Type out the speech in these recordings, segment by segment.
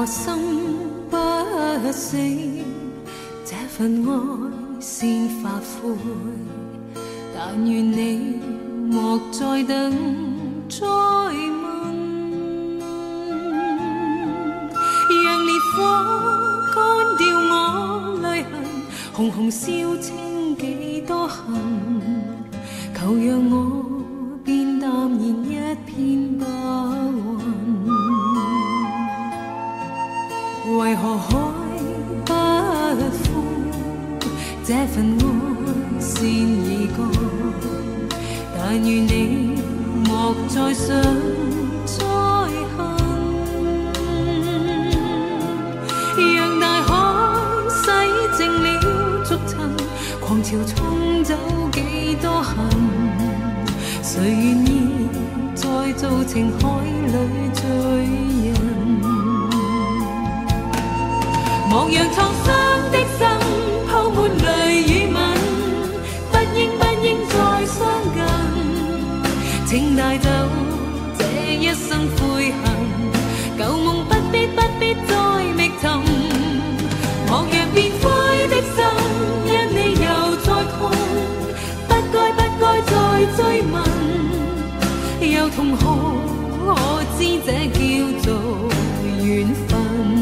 心不死，这份爱先发灰。但愿你莫再等，再问，让烈火干掉我泪痕，红红烧清几多恨，求让我变淡然一片白云。为何海不枯？这份爱先已干，但愿你莫再想再恨，让大海洗净了逐尘，狂潮冲走几多恨，谁愿意再做情海里罪人？莫让創傷的心鋪滿淚與吻，不應再相近，請帶走這一生悔恨，舊夢不必再覓尋。莫讓變灰的心因你又再痛，不該再追問，又痛可知這叫做緣分。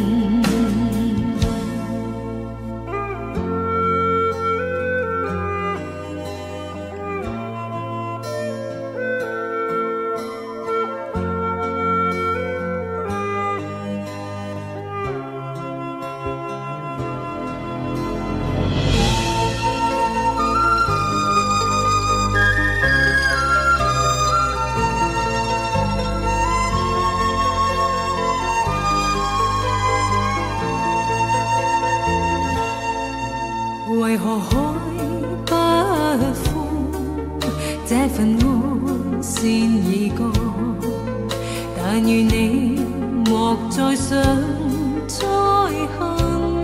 為何海不枯？這份愛先已乾，但願你莫再想再恨，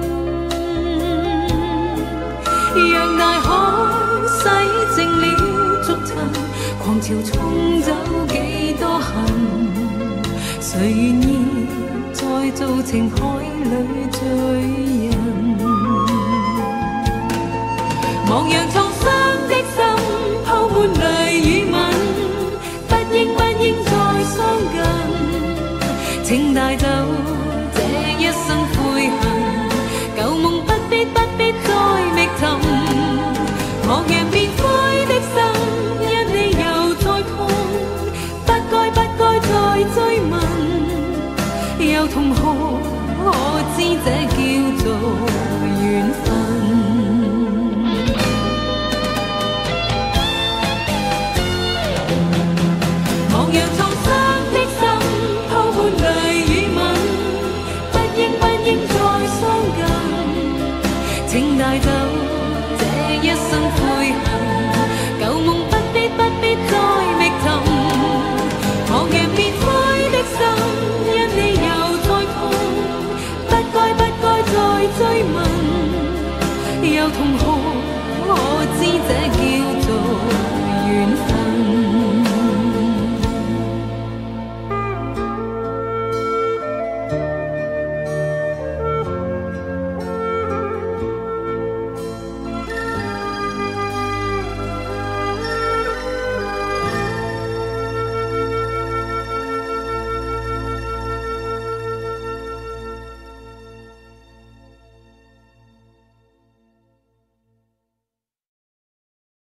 讓大海洗淨了逐塵，狂潮沖走幾多恨，誰願意再做情海裏罪人？莫讓創傷的心鋪滿淚與吻，不應再相近，請帶走這一生悔恨，舊夢不必再覓尋。莫讓變灰的心因你又再痛，不該再追問，又痛可知這叫做緣分。